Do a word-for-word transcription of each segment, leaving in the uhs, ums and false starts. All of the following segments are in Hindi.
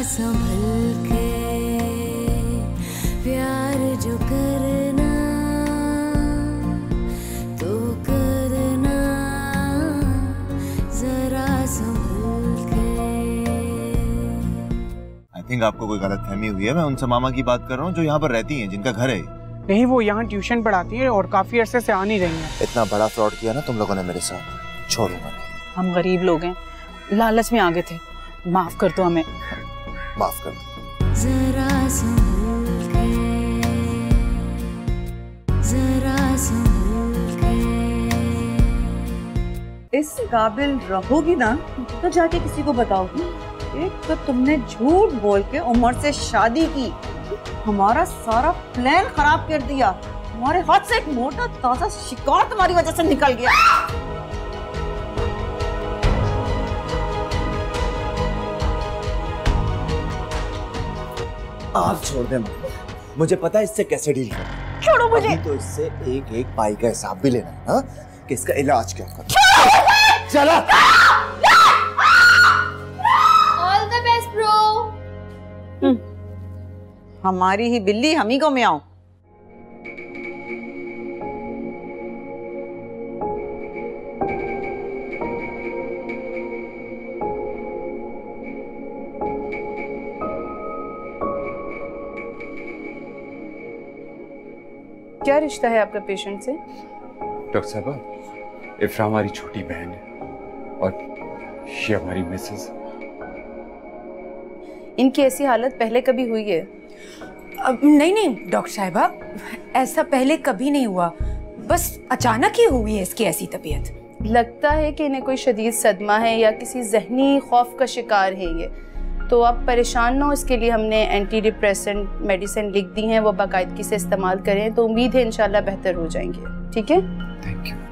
संभल के प्यार जो करना तो करना जरा संभल के। आई थिंक आपको कोई गलतफहमी हुई है। मैं उनसे मामा की बात कर रहा हूँ जो यहाँ पर रहती हैं, जिनका घर है। नहीं, वो यहाँ ट्यूशन पढ़ाती है और काफी अरसे से आ नहीं रही हैं। इतना बड़ा फ्रॉड किया ना तुम लोगों ने मेरे साथ, छोड़ूंगा नहीं। हम गरीब लोग हैं, लालच में आगे थे, माफ कर दो हमें। माफ कर दो। जरा संभल के, जरा संभल के। इस काबिल रहोगी ना तो जाके किसी को बताओगी। एक तो तुमने झूठ बोल के उमर से शादी की, हमारा सारा प्लान खराब कर दिया। हमारे हाथ से एक मोटा ताजा शिकार तुम्हारी वजह से निकल गया। आप छोड़ दे, मुझे पता है इससे कैसे डील करना। छोड़ो मुझे। अभी तो इससे एक एक पाई का हिसाब भी लेना है ना, कि इसका इलाज क्या करना। चला। All the best bro. हमारी ही बिल्ली हम ही को में आओ। क्या रिश्ता है आपका पेशेंट से? डॉक्टर साहबा, इफ्रा हमारी छोटी बहन है और ये हमारी मिसेस। इनकी ऐसी हालत पहले कभी हुई है? अब नहीं नहीं डॉक्टर साहिबा, ऐसा पहले कभी नहीं हुआ, बस अचानक ही हुई है इसकी ऐसी तबीयत। लगता है कि इन्हें कोई शदीद सदमा है या किसी जहनी खौफ का शिकार है ये। तो आप परेशान ना हो, इसके लिए हमने एंटी डिप्रेसेंट मेडिसिन लिख दी हैं, वो बाकायदगी से इस्तेमाल करें तो उम्मीद है इंशाल्लाह बेहतर हो जाएंगे। ठीक है, थैंक यू।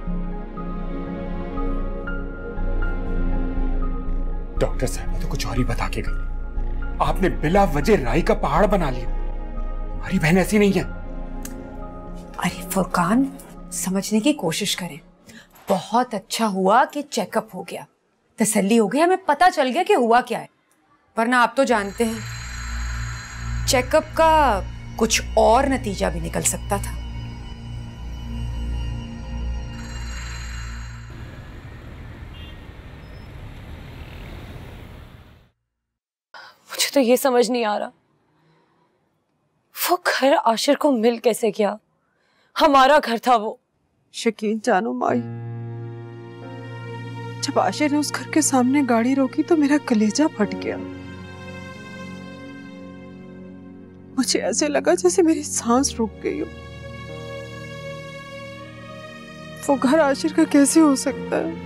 डॉक्टर साहब तो कुछ और ही बता के गई। आपने बिला वजह राई का पहाड़ बना लिया। हमारी बहन ऐसी नहीं है। अरे फुरकान, समझने की कोशिश करें। बहुत अच्छा हुआ कि चेकअप हो गया, तसल्ली हो गई, हमें पता चल गया कि हुआ क्या है। वरना आप तो जानते हैं चेकअप का कुछ और नतीजा भी निकल सकता था। मुझे तो ये समझ नहीं आ रहा वो घर आशिर को मिल कैसे गया। हमारा घर था वो। शकीन जानो माई, जब आशिर ने उस घर के सामने गाड़ी रोकी तो मेरा कलेजा फट गया। मुझे ऐसे लगा जैसे मेरी सांस रुक गई हो। वो घर आशिर का कैसे हो सकता है?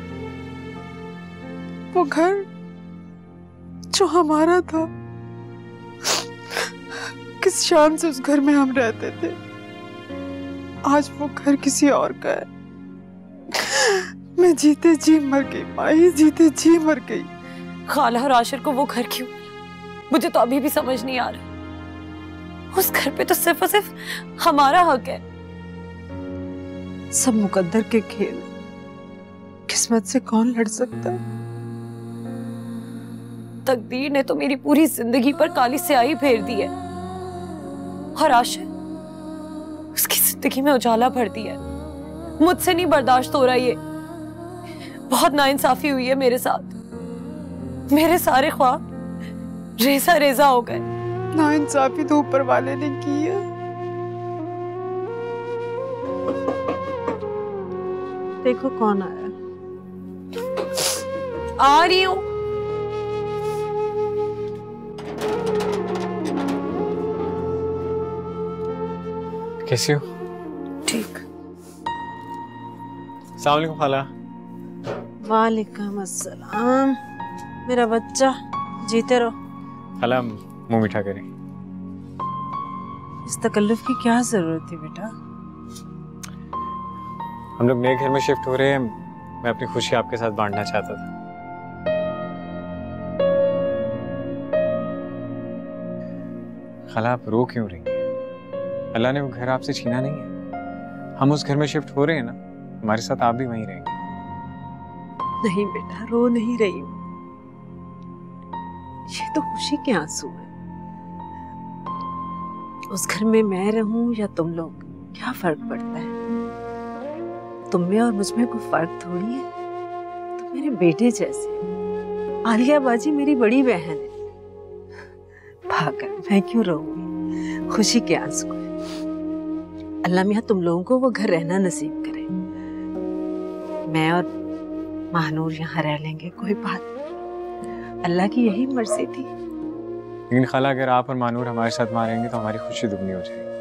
वो घर जो हमारा था, किस शान से उस घर में हम रहते थे, आज वो घर किसी और का है। मैं जीते जी मर गई माई, जीते जी मर गई। खाला और आशिर को वो घर क्यों मिला, मुझे तो अभी भी समझ नहीं आ रहा। उस घर पे तो सिर्फ और सिर्फ हमारा हक है। सब मुकद्दर के खेल, किस्मत से कौन लड़ सकता है? तकदीर ने तो मेरी पूरी जिंदगी पर काली स्याही फेर दी है और आशिर उसकी जिंदगी में उजाला भर दिया है। मुझसे नहीं बर्दाश्त हो रहा ये। बहुत नाइंसाफी हुई है मेरे साथ। मेरे सारे ख्वाब रेजा रेजा हो गए। नाइंसाफी तो ऊपर वाले ने की है। देखो कौन आया। आ रही हूँ। कैसी हो? ठीक। अस्सलाम वालेकुम खाला। वालेकुम अस्सलाम। मेरा बच्चा, जीते रहो। खाला मुंह मीठा करें। इस तकल्लुफ की क्या जरूरत थी बेटा? हम लोग नए घर में शिफ्ट हो रहे हैं, मैं अपनी खुशी आपके साथ बांटना चाहता था। खाला आप रो क्यों रही हैं? अल्लाह ने वो घर आपसे छीना नहीं है। हम उस घर में शिफ्ट हो रहे हैं ना, हमारे साथ आप भी वहीं रहेंगे। नहीं बेटा, रो नहीं रही हूँ। ये तो खुशी के आंसू हैं। उस घर में मैं रहूं या तुम लोग, क्या फर्क पड़ता है? तुम में और मुझ में कोई फर्क थोड़ी है। तुम मेरे बेटे जैसे हो। आलिया बाजी मेरी बड़ी बहन है। पागल, मैं क्यों रहूंगी? खुशी के आंसू है। अल्लाह मियां तुम लोगों को वो घर रहना नसीब करे। मैं और महानूर यहाँ रह लेंगे, कोई बात नहीं। अल्लाह की यही मर्जी थी। लेकिन खाला, अगर आप और मानूर हमारे साथ वहां रहेंगे तो हमारी खुशी दुगनी हो जाएगी।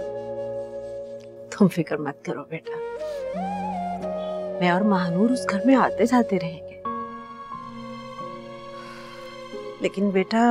तुम फिक्र मत करो बेटा, मैं और महानूर उस घर में आते जाते रहेंगे। लेकिन बेटा,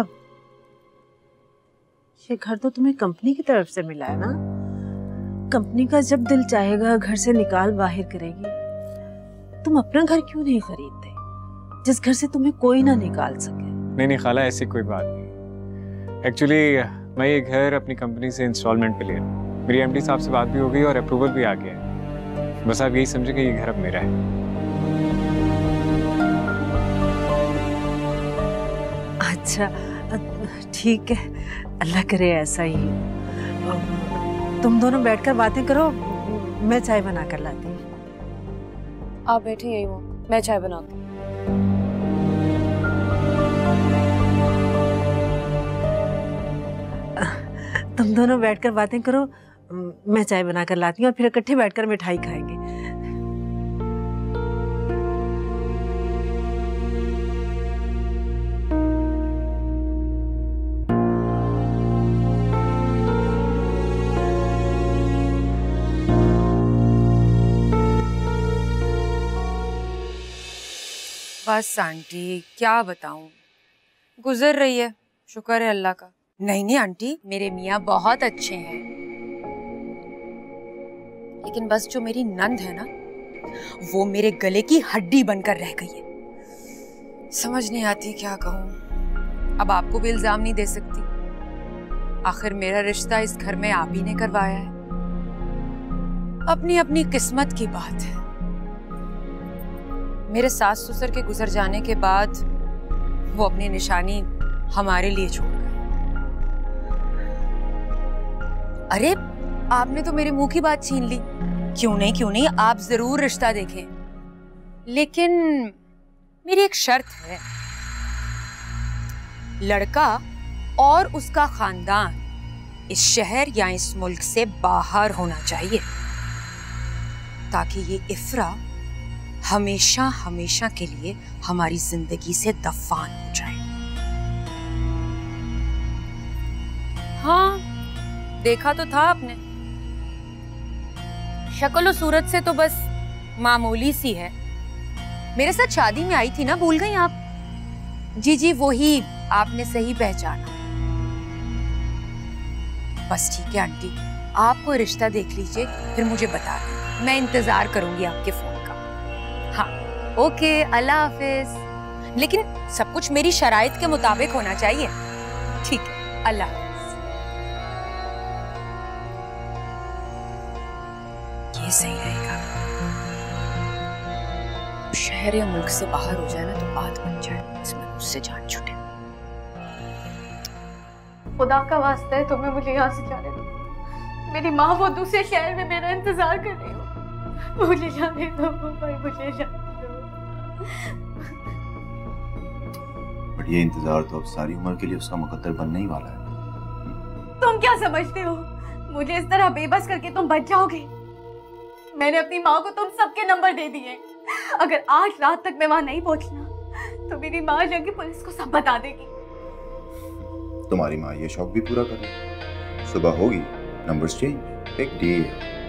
ये घर तो तुम्हें कंपनी की तरफ से मिला है ना। कंपनी का जब दिल चाहेगा घर से निकाल बाहर करेगी। तुम अपना घर क्यों नहीं खरीदते, जिस घर से तुम्हें कोई ना निकाल सके? नहीं नहीं खाला, ऐसी कोई बात नहीं। एक्चुअली मैं ये घर अपनी कंपनी से इंस्टॉलमेंट पे ले रहा हूँ। मेरी एमडी साहब से बात भी हो गई और अप्रूवल भी आ गया है। बस आप यही समझे कि ये घर अब मेरा है। अच्छा ठीक है, अल्लाह करे ऐसा ही। तुम दोनों बैठकर बातें करो, मैं चाय बना कर लाती हूँ। आप बैठे यही हो, मैं चाय बनाती हूँ। तुम दोनों बैठकर बातें करो, मैं चाय बना कर लाती हूँ और फिर इकट्ठे बैठकर मिठाई खाएंगे। बस आंटी, क्या बताऊं, गुजर रही है, शुक्र है अल्लाह का। नहीं नहीं आंटी, मेरे मियाँ बहुत अच्छे हैं, लेकिन बस जो मेरी नंद है ना, वो मेरे गले की हड्डी बनकर रह गई है। समझ नहीं आती क्या कहूँ। अब आपको भी इल्जाम नहीं दे सकती, आखिर मेरा रिश्ता इस घर में आप ही ने करवाया है। अपनी अपनी किस्मत की बात है। मेरे सास ससुर के गुजर जाने के बाद वो अपनी निशानी हमारे लिए छोड़ गए। अरे आपने तो मेरे मुंह की बात छीन ली। क्यों नहीं क्यों नहीं, आप जरूर रिश्ता देखें, लेकिन मेरी एक शर्त है। लड़का और उसका खानदान इस शहर या इस मुल्क से बाहर होना चाहिए, ताकि ये इफ्रा हमेशा हमेशा के लिए हमारी जिंदगी से दफान हो जाए। हाँ, देखा तो था आपने, शक्ल और सूरत से तो बस मामूली सी है। मेरे साथ शादी में आई थी ना, भूल गई आप? जी जी वही, आपने सही पहचाना। बस ठीक है आंटी, आप कोई रिश्ता देख लीजिए, फिर मुझे बता दें, मैं इंतजार करूंगी आपके फोन का। हाँ ओके, अल्लाह हाफिज। लेकिन सब कुछ मेरी शराइत के मुताबिक होना चाहिए। ठीक है, अल्लाह हाफिज। ये सही रहेगा। शहर या मुल्क से बाहर हो जाए ना तो बात बन जाए, इसमें उससे जान छूटे। खुदा का वास्ता है, तुम्हें मुझे यहाँ से जाने दो। मेरी माँ वो दूसरे शहर में मेरा इंतजार कर रही हो। मुझे जाने दो भाई, मुझे जाने दो। बट ये इंतजार तो अब सारी उम्र के लिए उसका मुकद्दर बनने ही वाला है। तुम क्या समझते हो, मुझे इस तरह बेबस करके तुम बच जाओगे? मैंने अपनी माँ को तुम सबके नंबर दे दिए। अगर आज रात तक मैं वहां नहीं पहुंचना तो मेरी माँ जाके पुलिस को सब बता देगी। तुम्हारी माँ ये शौक भी पूरा करे। सुबह होगी, नंबर्स चेंज, बिग डील।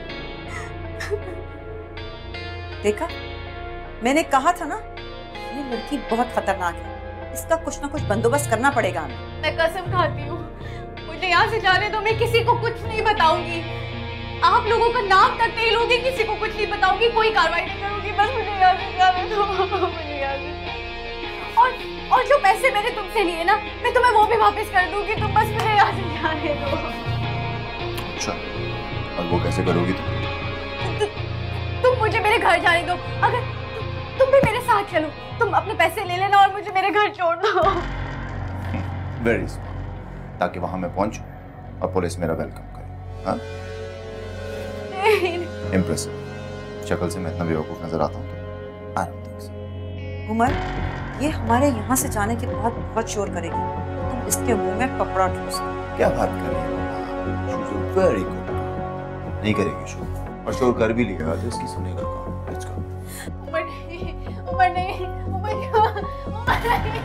देखा, मैंने कहा था ना, ये लड़की बहुत खतरनाक है, इसका कुछ ना कुछ बंदोबस्त करना पड़ेगा हमें। मैं कसम खाती हूँ, मुझे यहाँ से जाने दो, मैं किसी को कुछ नहीं बताऊंगी। आप लोगों का नाम तक नहीं लूंगी, किसी को कुछ नहीं बताऊंगी, कोई कार्रवाई नहीं करूंगी। बस मुझे यहाँ से जाने दो, मुझे यहाँ से। और और जो पैसे मैंने तुमसे लिए ना, मैं तुम्हें वो भी वापस कर दूंगी। तुम बस मुझे यहाँ से जाने दो। अच्छा, और वो कैसे करोगी तुम? तु, तुम मुझे मेरे घर जाने दो। अगर तु, तुम भी मेरे साथ चलो, तुम अपने पैसे ले लेना और मुझे मेरे घर छोड़ दो। वेरी स्मार्ट, ताकि वहां मैं पहुंचूं और पुलिस मेरा वेलकम करे। हाँ, इम्प्रेसिव। शक्ल से मैं इतना बेवकूफ नजर आता हूँ तो I don't think so. Umar, ये हमारे यहाँ से जाने के बाद बहुत शोर करेगी, तुम इसके मुंह में कपड़ा ठूस दो। क्या बात कर रही हो? Very good. नहीं करेगी शोर, और शोर कर भी लिया तो इसकी सुनेगा कौन? Let's go. उमर नहीं, उमर नहीं, उमर नहीं, उमर नहीं।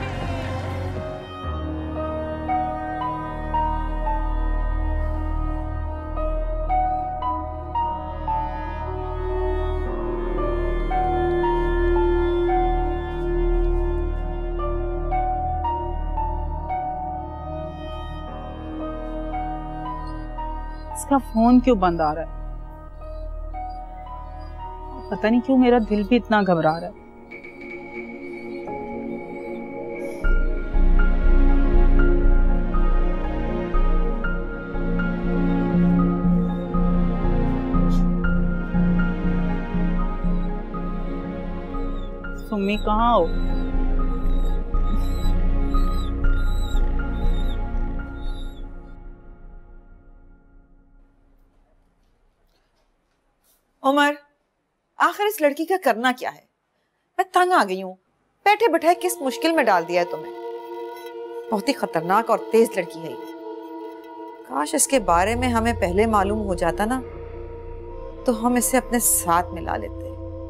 इसका फोन क्यों बंद आ रहा है? पता नहीं क्यों मेरा दिल भी इतना घबरा रहा है। सुम्मी कहाँ हो? उमर, आखिर इस लड़की का करना क्या है? मैं तंग आ गई हूँ, बैठे बैठे किस मुश्किल में डाल दिया है तुम्हें। बहुत ही खतरनाक और तेज लड़की है ये। काश इसके बारे में हमें पहले मालूम हो जाता ना, तो हम इसे अपने साथ मिला लेते।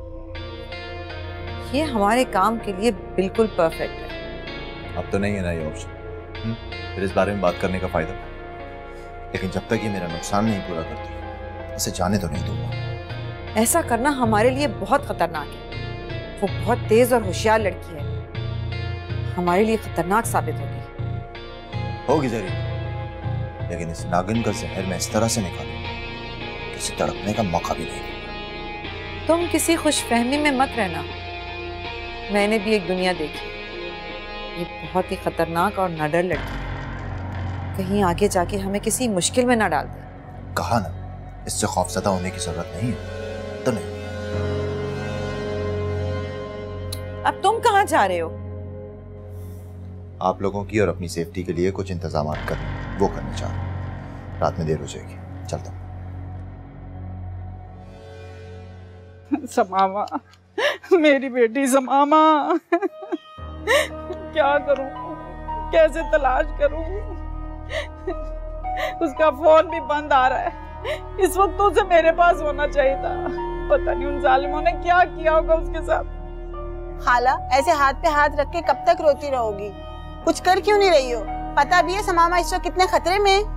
ये हमारे काम के लिए बिल्कुल परफेक्ट है। अब तो नहीं है ना ये ऑप्शन, फिर इस बारे में बात करने का फायदा। लेकिन जब तक ये मेरा नुकसान नहीं पूरा करती, इसे जाने तो नहीं दूंगा। ऐसा करना हमारे लिए बहुत खतरनाक है। वो बहुत तेज और होशियार लड़की है, हमारे लिए खतरनाक साबित होगी। होगी जरूर, लेकिन इस नागिन का जहर मैं इस तरह से निकालूंगा, किसी तड़पने का मौका भी नहीं। तुम किसी खुशफहमी में मत रहना। मैंने भी एक दुनिया देखी, ये बहुत ही खतरनाक और नडर लड़की है। कहीं आगे जाके हमें किसी मुश्किल में ना डाल दे। कहा ना, इससे खौफजदा होने की जरूरत नहीं है। तो नहीं। अब तुम कहाँ जा रहे हो? आप लोगों की और अपनी सेफ्टी के लिए कुछ इंतजाम करने, वो करना चाह रहा हूं। रात में देर हो जाएगी, चलता हूं। समामा, मेरी बेटी समामा, क्या करूं, कैसे तलाश करूं? उसका फोन भी बंद आ रहा है। इस वक्त तो उसे मेरे पास होना चाहिए था। पता नहीं उन जालिमों ने क्या किया होगा उसके साथ। खाला, ऐसे हाथ पे हाथ रख के कब तक रोती रहोगी? कुछ कर क्यों नहीं रही हो? पता भी है समामा इस वक्त कितने खतरे में है।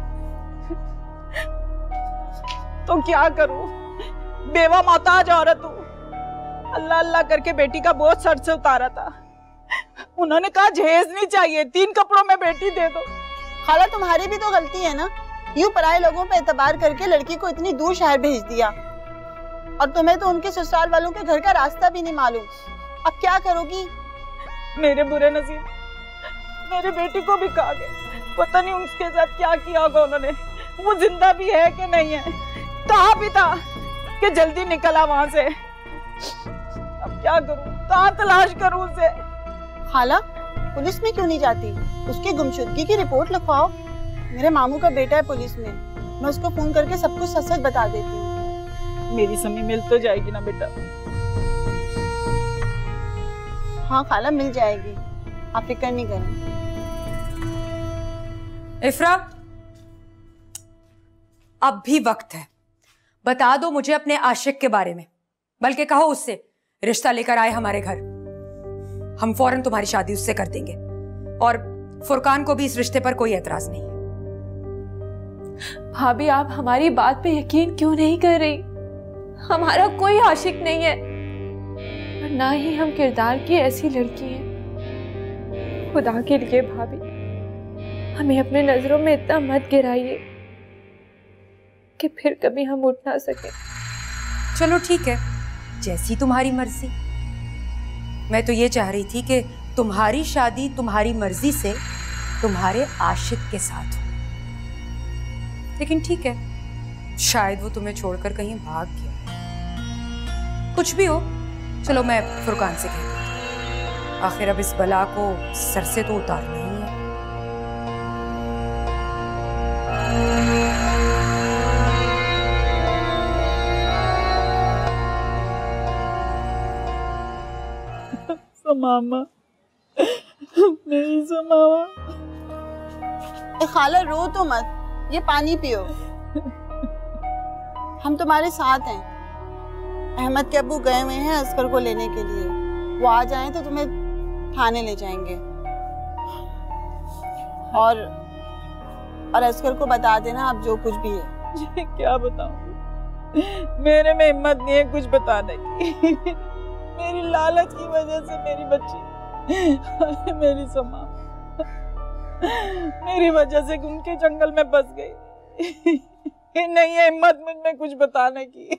तो क्या करूं? बेवा मोहताज औरत हूं। अल्लाह अल्लाह करके बेटी का बोझ सर से उतारा था। उन्होंने कहा जहेज नहीं चाहिए, तीन कपड़ों में बेटी दे दो। खाला, तुम्हारी भी तो गलती है ना, यूं पराये लोगों पे एतबार करके लड़की को इतनी दूर शहर भेज दिया, और तुम्हें तो उनके ससुराल वालों के घर का रास्ता भी नहीं मालूम। अब क्या करोगी? मेरे बुरे नसीब, मेरे बेटी को भी खा गए। पता नहीं उसके साथ क्या किया होगा उन्होंने। वो जिंदा भी है कि नहीं है? कहा भी था कि जल्दी निकला वहां से। अब क्या करूं, कहाँ तलाश करूं उसे? खाला, पुलिस में क्यों नहीं जाती? उसकी गुमशुदगी की रिपोर्ट लिखवाओ। मेरे मामू का बेटा है पुलिस में, मैं उसको फोन करके सब कुछ सच सच बता देती हूँ। मेरी समी मिल तो जाएगी ना बेटा? हाँ खाला, मिल जाएगी, आप फिक्र नहीं करें। इफ्रा, अब भी वक्त है, बता दो मुझे अपने आशिक के बारे में। बल्कि कहो उससे रिश्ता लेकर आए हमारे घर, हम फौरन तुम्हारी शादी उससे कर देंगे। और फुरकान को भी इस रिश्ते पर कोई एतराज नहीं है। भाभी, आप हमारी बात पे यकीन क्यों नहीं कर रही? हमारा कोई आशिक नहीं है, और ना ही हम किरदार की ऐसी लड़की हैं। खुदा के लिए भाभी, हमें अपने नजरों में इतना मत गिराइए कि फिर कभी हम उठ ना सके। चलो ठीक है, जैसी तुम्हारी मर्जी। मैं तो ये चाह रही थी कि तुम्हारी शादी तुम्हारी मर्जी से तुम्हारे आशिक के साथ हो, लेकिन ठीक है, शायद वो तुम्हें छोड़कर कहीं भाग गया। कुछ भी हो, चलो मैं फुरकान से कह देती हूँ। आखिर अब इस बला को सर से तो उतारना ही है। समामा, मेरी समामा। ए खाला रो तो मत, ये पानी पियो। हम तुम्हारे साथ हैं। अहमद के अब्बू गए हुए हैं असगर को लेने के लिए। वो आ जाएं तो तुम्हें थाने ले जाएंगे। और और असगर को बता देना अब जो कुछ भी है। क्या बताऊं? मेरे में हिम्मत नहीं है कुछ बताने की। मेरी लालच की वजह से मेरी बच्ची, मेरी समा, मेरी वजह से उनके जंगल में बस गई। नहीं है हिम्मत मुझ में कुछ बताने की।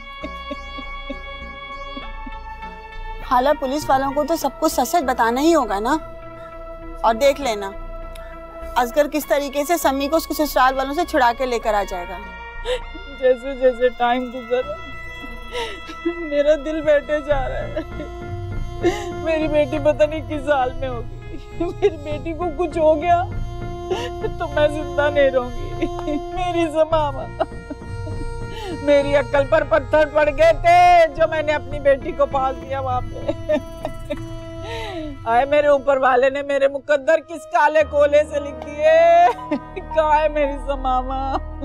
खाला पुलिस वालों को तो सब कुछ सच सच बताना ही होगा ना। और देख लेना असगर किस तरीके से सम्मी को उसके ससुराल वालों से छुड़ा के लेकर आ जाएगा। जैसे जैसे टाइम गुजर मेरा दिल बैठे जा रहा है। मेरी बेटी पता नहीं किस हाल में होगी। मेरी बेटी को कुछ हो गया तो मैं जिंदा नहीं रहूंगी। मेरी समामा, मेरी अक्ल पर पत्थर पड़ गए थे जो मैंने अपनी बेटी को पाल दिया वहां पे। आए मेरे ऊपर वाले ने मेरे मुकद्दर किस काले कोले से लिख दिए। कहाँ है मेरी समामा?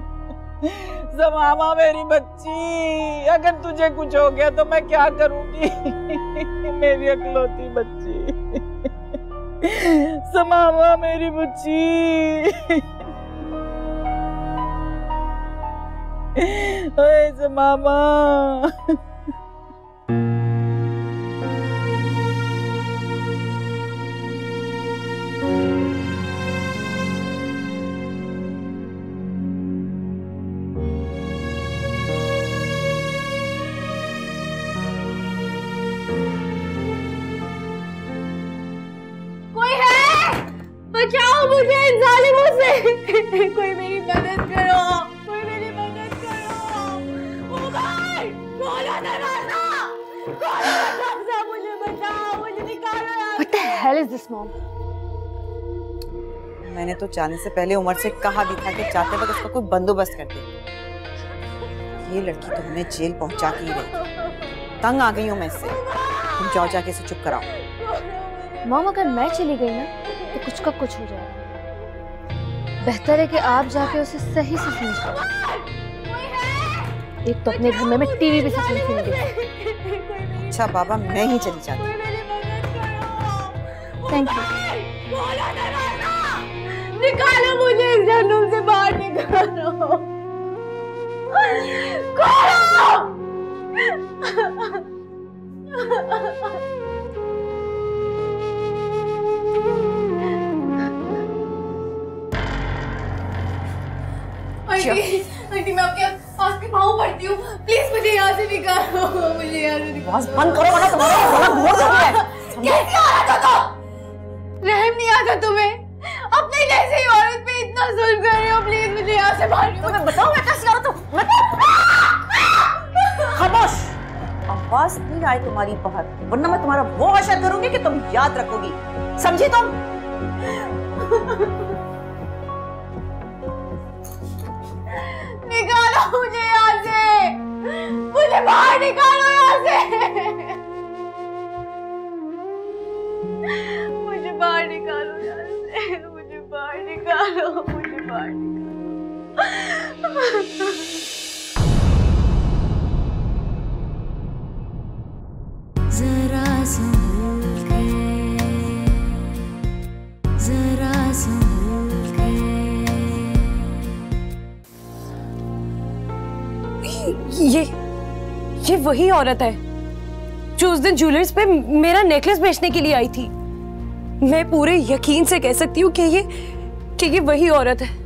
समामा मेरी बच्ची, अगर तुझे कुछ हो गया तो मैं क्या करूंगी? मेरी अकलौती बच्ची, समामा मेरी बच्ची। ओए समामा। बचाओ मुझे इन जालिमों से। कोई मेरी मदद करो, कोई मेरी मदद करो। ओ भाई, खोलो दरवाजा, खोलो दरवाजा, मुझे बचाओ, मुझे निकालो यहाँ से। What the hell is this, mom? मैंने तो जाने से पहले उमर से कहा भी था कि जाते वक्त इसका कोई बंदोबस्त कर दे। ये लड़की तो हमें जेल पहुंचा के ही रही। तंग आ गई हूँ मैं इससे। तुम जाओ जाके इसे चुप कराओ। मॉम अगर मैं चली गई ना तो कुछ का कुछ हो जाएगा। बेहतर है कि आप जाके उसे सही से समझाओ। एक तो अपने घर में मैं टीवी भी से सुन नहीं देखती। अच्छा बाबा, मैं ही चली जाती। Thank you. निकालो मुझे इस जहन्नुम से, बाहर निकालो। खोलो। आंटी, आंटी मैं आपके आपके पाँव पड़ती हूँ, प्लीज मुझे यहाँ से निकालो, मुझे यहाँ से निकालो। बस बंद करो वरना तुम्हारा गला घोट दूंगा। कैसे आ रहा था तुम? रहम नहीं आता तुम्हें? अपने जैसी औरत पे इतना जुल्म कर रहे हो, प्लीज मुझे यहाँ से बाहर निकालो। मैं बताऊँ मैं कैसे आ रहा था? मैं खामोश, आवाज नहीं आए तुम्हारी बाहर, वरना मैं तुम्हारा वो आशा करूंगी कि तुम याद रखोगी, समझी तुम? निकालो मुझे यहाँ से, मुझे बाहर निकालो यहाँ से, मुझे बाहर निकालो यहाँ से, मुझे बाहर निकालो, मुझे बाहर निकालो। जरा संभल के, जरा संभल के। ये ये वही औरत है जो उस दिन ज्वेलर्स पे मेरा नेकलेस बेचने के लिए आई थी। मैं पूरे यकीन से कह सकती हूँ कि ये कि ये वही औरत है।